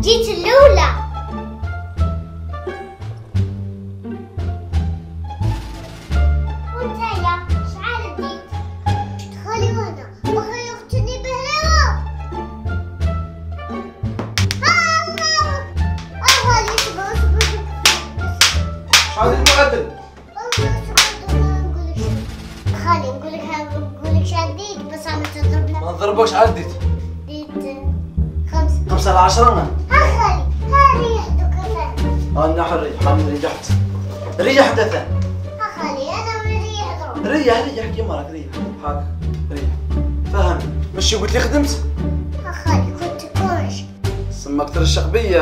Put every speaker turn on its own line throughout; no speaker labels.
جيت الأولى. وانت يا شعال جيت؟ ادخلي وانا بغي يقتلني بهلاوة.
شحال المعدل؟
خالي نقولك شديت بس انا تضربني.
ما نضربكش. عديت؟
ديت 5.
5 على 10 انا.
ها خالي ها ريحتك كثر.
انا حريح ريحت. ريح دثان.
ها خالي انا مريح ضرب.
ريح كيما راك. ريح هاك. ريح فهمني. ماشي قلت لي خدمت؟
ها خالي كنت كورش.
سماك ترشق بيا.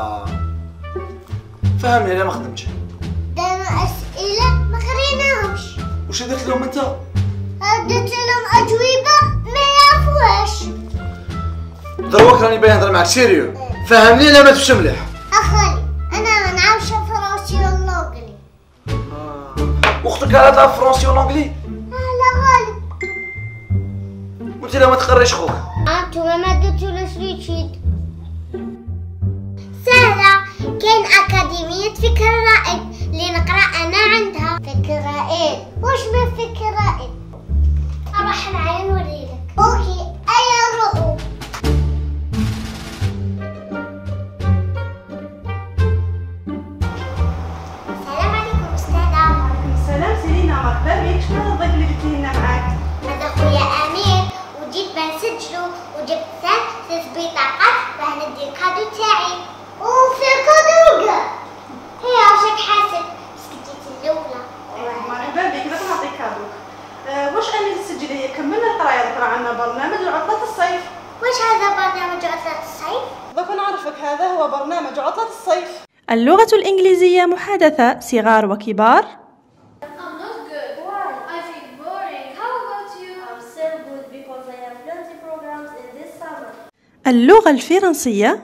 فهمني انا ما خدمتش.
دايما اسئله ما قريناهمش.
وش درت لهم انت؟
درت لهم اجوبه ما يعرفوهاش.
دروك راني باغي نهضر معاك سيريو. فهمني لا ما تمشي مليح.
اخالي انا ما نعرفش فرنسي ولا انجلي.
اختك على تعرف فرنسي والانجلي؟
لا غالب.
قلت لها ما تقريش خوك.
انتو ما درتو السويتشيت. سهلة. كاين أكاديمية فكر رائد اللي نقرأ أنا عندها. فكر رائد واش من فكر رائد؟ أروح معايا نوريلك. أوكي أيا رؤو. السلام عليكم أستاذة.
وعليكم السلام سيلينا، مرحبا بك. شكون الضيف اللي جبتي لنا معاك؟
هذا خويا أمير وجيت بنسجلو وجبت 3 بطاقات باه ندي الكادو تاعي. وفي كادو هي عشان حاسب بس جيت الأولى.
مرحبا بك، دوك نعطيك كادوك. واش أمير تسجلي هي؟ كملنا القرايه. ذكر عندنا برنامج عطلة الصيف.
واش هذا برنامج عطلة الصيف؟
دوك نعرفك، هذا هو برنامج عطلة الصيف.
اللغة الإنجليزية محادثة صغار وكبار.
I'm not good. Why? I feel boring. How about you? I'm so good because I have plenty programs in this summer.
اللغة الفرنسية.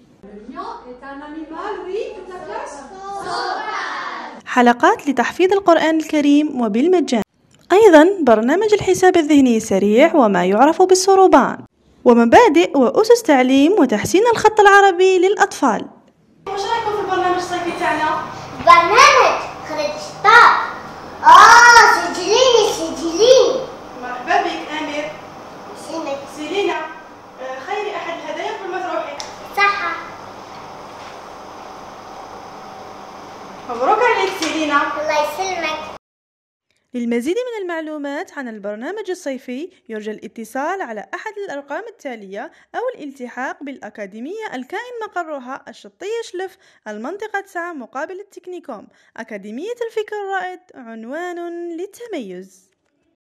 حلقات لتحفيظ القرآن الكريم وبالمجان. أيضا برنامج الحساب الذهني السريع وما يعرف بالصروبان، ومبادئ وأسس تعليم وتحسين الخط العربي للأطفال.
واش رايكم في البرنامج الصيفي تاعنا؟
برنامج خرج شطاب. سجليني.
مرحبا بك أمير.
يسلمك.
سيلينا، خيري أحد الهدايا قبل ما تروحي.
صحة.
مبروك عليك سيلينا.
الله يسلمك.
للمزيد من المعلومات عن البرنامج الصيفي يرجى الاتصال على أحد الأرقام التالية أو الالتحاق بالأكاديمية الكائن مقرها الشطية شلف، المنطقة 9 مقابل التكنيكوم. أكاديمية الفكر الرائد، عنوان للتميز.